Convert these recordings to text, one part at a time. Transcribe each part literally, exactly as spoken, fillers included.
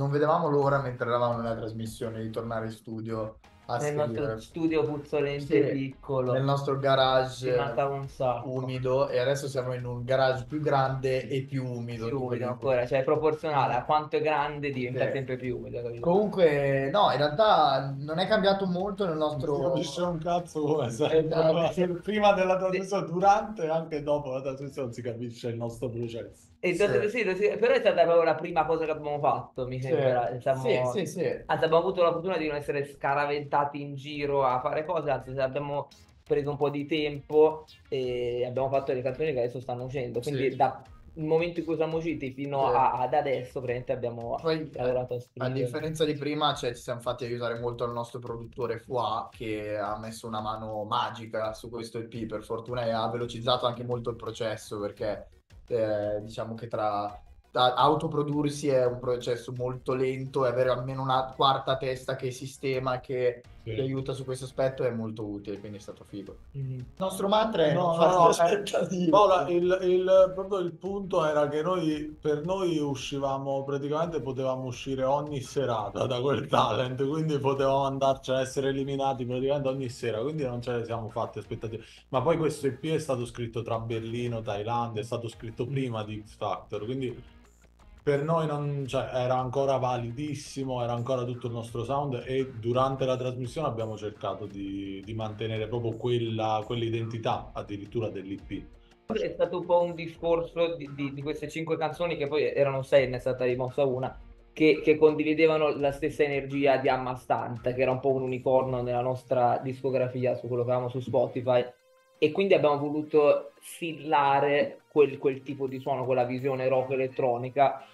non vedevamo l'ora mentre eravamo nella trasmissione di tornare in studio a Nel nostro scrivere. studio puzzolente e Sì, nel piccolo, nostro ci garage mancava un sacco. umido e adesso siamo in un garage più grande e più umido Più di umido quelli. ancora, cioè proporzionale a quanto è grande diventa Sì. sempre più umido, capito? Comunque, no, in realtà non è cambiato molto nel Non si capisce nostro... un cazzo come Esatto. sempre. Prima della Sì. trasmissione, durante e anche dopo la trasmissione si capisce il nostro processo. E Sì, do- sì, sì, però è stata proprio la prima cosa che abbiamo fatto, mi sì, sembra. sì, Siamo- sì, sì. Anzi, abbiamo avuto la fortuna di non essere scaraventati in giro a fare cose, anzi, abbiamo preso un po' di tempo e abbiamo fatto le canzoni che adesso stanno uscendo. Quindi, Sì, dal momento in cui siamo usciti fino sì. a- ad adesso, praticamente abbiamo Poi, a, lavorato a a scrivere. differenza di prima, cioè, ci siamo fatti aiutare molto dal nostro produttore Fua, che ha messo una mano magica su questo E P, per fortuna, e ha velocizzato anche molto il processo, perché eh, diciamo che tra a- autoprodursi è un processo molto lento e avere almeno una quarta testa che sistema, che ti Sì. aiuta su questo aspetto è molto utile, quindi è stato figo. Mhm. Il nostro mantra è non No, no, farti no, eh, aspettative. Paola, il, il- proprio il punto era che noi, per noi uscivamo, praticamente potevamo uscire ogni serata da quel talent, quindi potevamo andarci a essere eliminati praticamente ogni sera, quindi non ce ne siamo fatti aspettative. Ma poi questo E P è stato scritto tra Berlino, Thailandia, è stato scritto prima di X Factor, quindi per noi non, cioè, era ancora validissimo, era ancora tutto il nostro sound e durante la trasmissione abbiamo cercato di, di mantenere proprio quella, quell'identità addirittura dell'I P. È stato un po' un discorso di, di- di queste cinque canzoni, che poi erano sei, ne è stata rimossa una, che, che condividevano la stessa energia di Ammastanta, che era un po' un unicorno nella nostra discografia, su quello che avevamo su Spotify, e quindi abbiamo voluto fillare quel, quel tipo di suono, quella visione rock elettronica,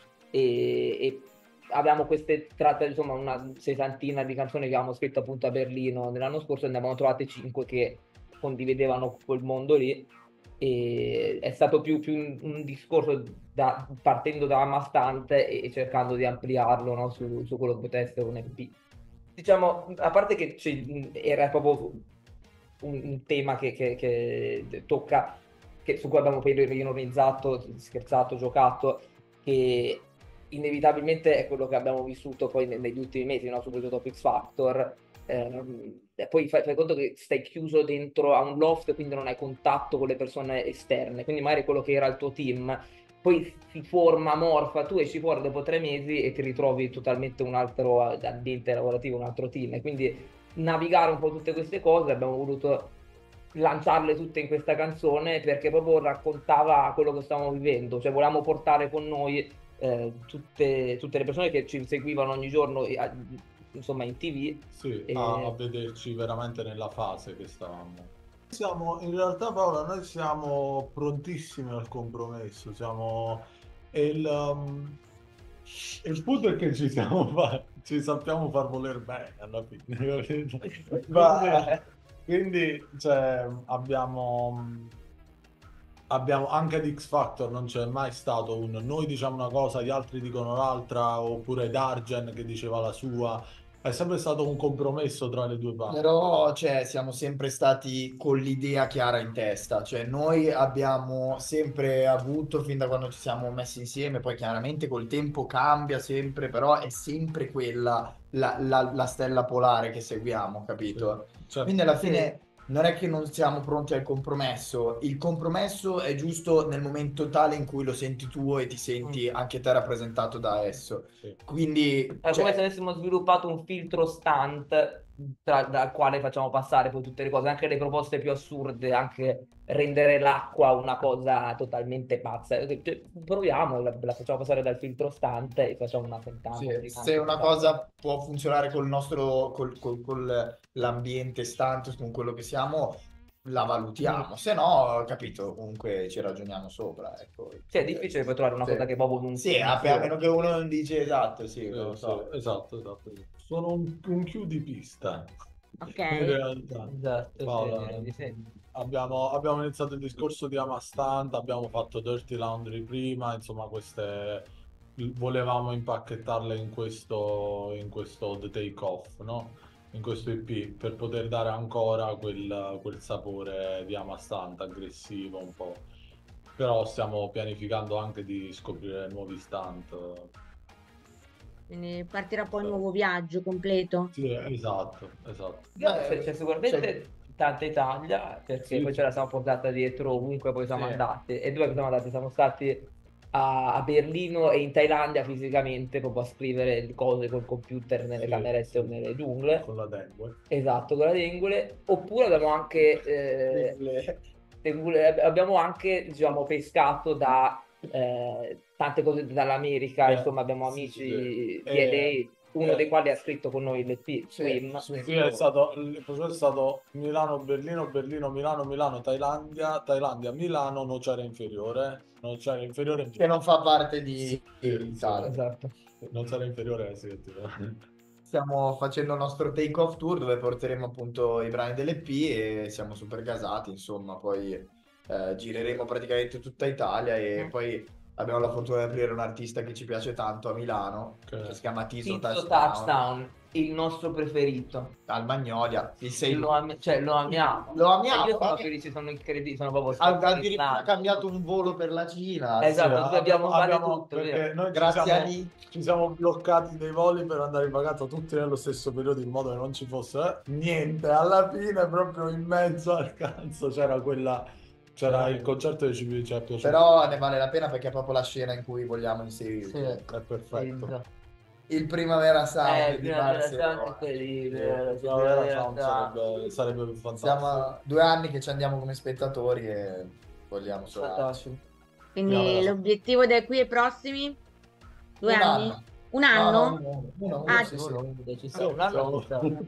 e, e abbiamo queste tratte, insomma, una sessantina di canzoni che avevamo scritto appunto a Berlino nell'anno scorso, e ne abbiamo trovate cinque che condividevano quel mondo lì, e è stato più, più un, un discorso da- partendo da Amastante e, e cercando di ampliarlo, no, su, su quello che poteva essere un E P. Diciamo, a parte che c'è- era proprio un, un tema che, che- che tocca, che, su cui abbiamo poi ironizzato, scherzato, giocato, che inevitabilmente è quello che abbiamo vissuto poi ne- negli ultimi mesi, no? Soprattutto dopo X Factor. Ehm, e poi fai, fai conto che stai chiuso dentro a un loft, quindi non hai contatto con le persone esterne, quindi magari quello che era il tuo team poi si forma, morfa, tu esci fuori dopo tre mesi e ti ritrovi totalmente un altro ambiente lavorativo, un altro team, e quindi navigare un po' tutte queste cose abbiamo voluto lanciarle tutte in questa canzone, perché proprio raccontava quello che stavamo vivendo, cioè volevamo portare con noi eh, tutte, tutte le persone che ci seguivano ogni giorno, eh, a- insomma, in T V. Sì, a, a E... vederci veramente nella fase che stavamo. Siamo, in realtà Paola, noi siamo prontissimi al compromesso, siamo... e il, um, il punto è che ci siamo fa- ci sappiamo far voler bene alla fine, capito? Ma, quindi, cioè, abbiamo, abbiamo anche ad X Factor non c'è mai stato un noi diciamo una cosa, gli altri dicono l'altra, oppure Dargen che diceva la sua, è sempre stato un compromesso tra le due parti. Però, cioè, siamo sempre stati con l'idea chiara in testa, cioè noi abbiamo sempre avuto, fin da quando ci siamo messi insieme, poi chiaramente col tempo cambia sempre, però è sempre quella la, la- la stella polare che seguiamo, Sì, capito? Quindi certo. alla Sì. fine non è che non siamo pronti al compromesso, il compromesso è giusto nel momento tale in cui lo senti tu e ti Mm. senti anche te rappresentato da esso. Sì. Quindi, È come se cioè, avessimo sviluppato un filtro stunt tra- dal quale facciamo passare poi tutte le cose, anche le proposte più assurde, anche rendere l'acqua una cosa totalmente pazza. Cioè, proviamo, la, la facciamo passare dal filtro stunt e facciamo una sì, sentata se gigante una totale. cosa può funzionare col nostro, col, col- col l'ambiente stante, con quello che siamo, la Mm. valutiamo. Se no, capito, comunque ci ragioniamo sopra. Ecco. Sì, è difficile poi trovare una cosa Sì, che proprio non sì, a, a meno funziona. che uno non dice esatto, sì, non Sì, lo sì, so. esatto, esatto. Sono un, un chiudipista, Ok. in realtà. Esatto, sì, Paola, direi di sì. abbiamo, abbiamo iniziato il discorso di Amastanta, abbiamo fatto Dirty Laundry prima, insomma, queste volevamo impacchettarle in questo, in questo The Take Off, no? In questo E P, per poter dare ancora quel, quel sapore di Amastanta, aggressivo un po'. Però stiamo pianificando anche di scoprire nuovi stunt. Quindi partirà poi un nuovo viaggio completo. Sì, esatto, esatto. C'è, c'è sicuramente C'è- tanta Italia, perché Sì, poi sì. ce la siamo portata dietro ovunque poi siamo Sì. andati. E dove siamo andati? Siamo stati a, a Berlino e in Thailandia fisicamente, proprio a scrivere le cose col computer nelle Sì, camerette o sì. nelle giungle. Con la dengue. Esatto, con la dengue. Oppure abbiamo anche, eh, dengue- abbiamo anche diciamo, pescato da eh, tante cose dall'America. Eh, Insomma, abbiamo sì, amici sì, sì. di Eh, L A, uno eh, dei quali ha scritto con noi l'E P, Sì, Swim. Swim. Sì, è stato, il processo è stato Milano, Berlino, Berlino, Milano, Milano, Thailandia, Thailandia, Milano, nocera inferiore, nocera inferiore, Che non fa parte di Sì, Italia. Esatto. nocera inferiore, sì, tipo. Stiamo facendo il nostro take off tour dove porteremo appunto i brani dell'E P e siamo super gasati, insomma, poi eh, gireremo praticamente tutta Italia e Mm. poi abbiamo la fortuna di aprire un artista che ci piace tanto a Milano, Che- che si chiama Tiso Tizzo Touchdown, Touchdown, il nostro preferito. al Magnolia, il sei Lo, am- cioè, lo amiamo. Lo amiamo, E io sono eh. felice, sono incredibili, sono proprio Ha addirittura sconcertante. cambiato un volo per la Cina. Esatto, Sì, dove abbiamo vale abbiamo- tutto, perché vero? noi ci Grazie siamo, a lì. ci siamo bloccati dei voli per andare in vacanza tutti nello stesso periodo in modo che non ci fosse niente. Alla fine, proprio in mezzo al cazzo, c'era quella, c'era il concerto che ci, ci è piaciuto. Però ne vale la pena perché è proprio la scena in cui vogliamo inserirci. Sì. È perfetto. Esatto. Il Primavera Sound Eh, di Primavera Barcellona. Sound è incredibile, Eh, la Primavera Primavera Sound Sound. sarebbe, sarebbe fantastico. Siamo a due anni che ci andiamo come spettatori e vogliamo suonarci. Fantastico. Quindi Primavera Sound. l'obiettivo da qui ai prossimi due Un anni? anno. Un No, anno? no, uno, uno, uno, Ah, sì, sì. Sicuro, ci Sì, sta un anno. siamo-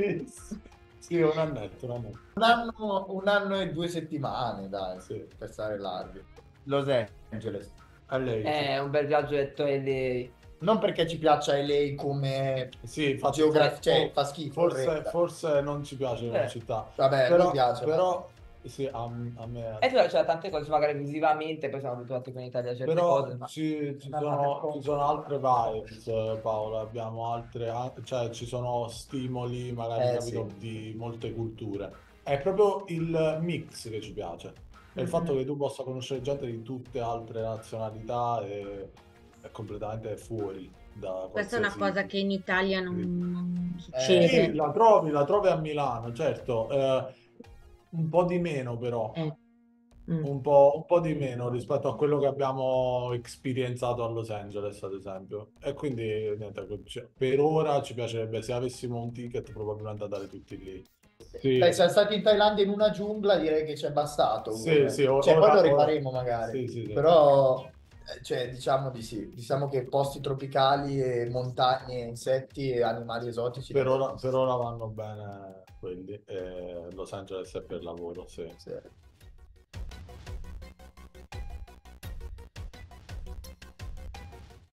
Sì, un annetto, un annetto. Un anno, un anno e due settimane, dai, Sì. per stare larghi. Los Angeles. A lei. È un bel viaggetto e le... Non perché ci piaccia lei come Sì, fa, geografia, cioè for- fa schifo. forse, orrenda. forse non ci piace come Eh. città. Vabbè, però, mi piace. però sì, a, a me. E poi c'è tante cose, magari visivamente, poi siamo abituati qui in Italia a certe Però cose, ma... ci, ci Ma- sono, ci sono altre vibes, eh, Paola, abbiamo altre, a- cioè ci sono stimoli magari Eh, capito, sì. di molte culture. È proprio il mix che ci piace. E il Mhm. fatto che tu possa conoscere gente di tutte altre nazionalità è, è completamente fuori da Questa è una qualsiasi- cosa che in Italia non, Sì. non Eh, succede. Sì, la trovi, la trovi a Milano, certo, eh, un po' di meno però, Eh. Mm. un po', un po' di meno rispetto a quello che abbiamo esperienzato a Los Angeles, ad esempio. E quindi, niente, cioè, per ora ci piacerebbe, se avessimo un ticket, probabilmente andare tutti lì. Sì, Dai, siamo stati in Thailandia in una giungla, direi che ci è bastato. sì, come- sì, o- cioè, ora- poi lo ora- rifaremo magari. Sì, sì, sì. Però, eh, cioè, diciamo di sì. Diciamo che posti tropicali e montagne, insetti e animali esotici. Per ora, per ora vanno bene quelli. E Los Angeles è per lavoro, sì. Sì.